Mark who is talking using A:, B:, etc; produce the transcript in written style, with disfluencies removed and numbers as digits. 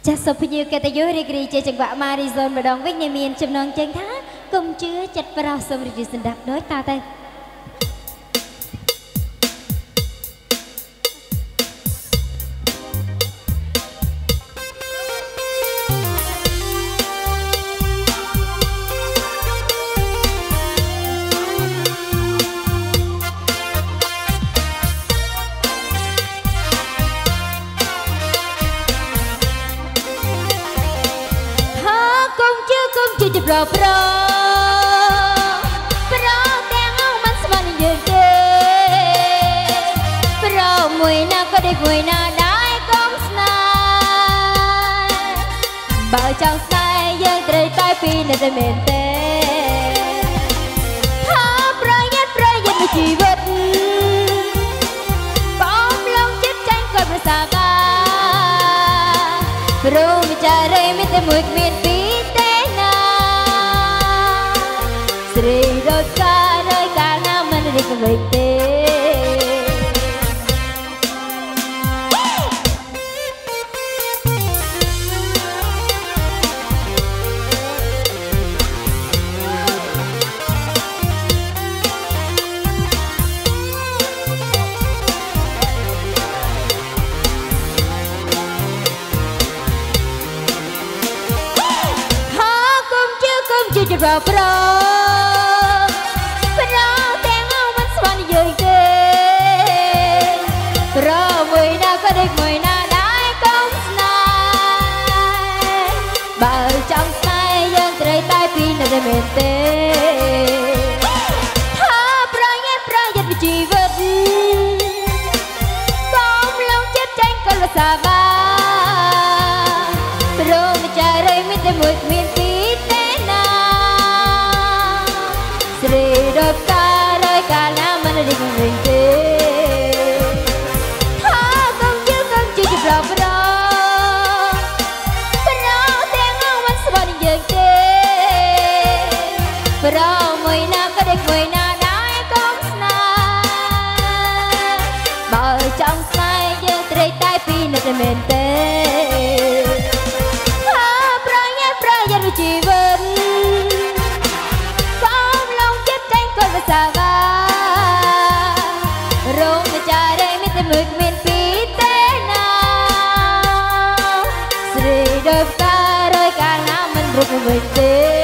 A: ចាសសុភយុគតយុរីករាយជាចង្វាក់ម៉ារីហ្សូនម្ដងវិញមានចំណងចេញថាកុំជឿចិត្តប្រោសសូមរីករាយស្ដាប់ដោយតទៅប្រប្រទាំងអងមិនស្មានយើងទេប្រមួយណាក៏ដេកមួយណាដែរកុំស្នេហ៍បើចង់ស្នេហ៍យើងត្រូវតែពីនៅតែមែនទេថាប្រយ័ត្នមួយជីវិតកុំលងចិត្តចាញ់គាត់ប្រសាការព្រមវិចារេមានតែមួយគ្មានពីរស្រីដូចការដោយការណាមិនរីកវិចទេកុំជឿប្រប្រមួយណាក៏ដេកមួយណាដែរកុំស្នេហ៍បើចង់ស្នេហ៍យើងត្រូវតែពីនៅតែមែនទេថាប្រយ័ត្នមួយជីវិតកុំលងចិត្តចាញ់កលសាបាព្រមវិចារេមានតែមួយគ្មានពីរទេណាស្រីដូចការដោយកាលណាមិនរីករាយទេប្រមួយណាក៏ដេកមួយណាដែរកុំស្នេហ៍បើចង់ស្នេហ៍យើងត្រូវតែពីនៅតែមែនទេថាប្រយ័ត្នមួយជីវិតកុំលងចិត្តចាញ់គាត់ភាសាការងវិចារេមានតែមួយគ្មានពីរទេណាស្រីដោយការដោយកាលណាមិនរុកវិញទេ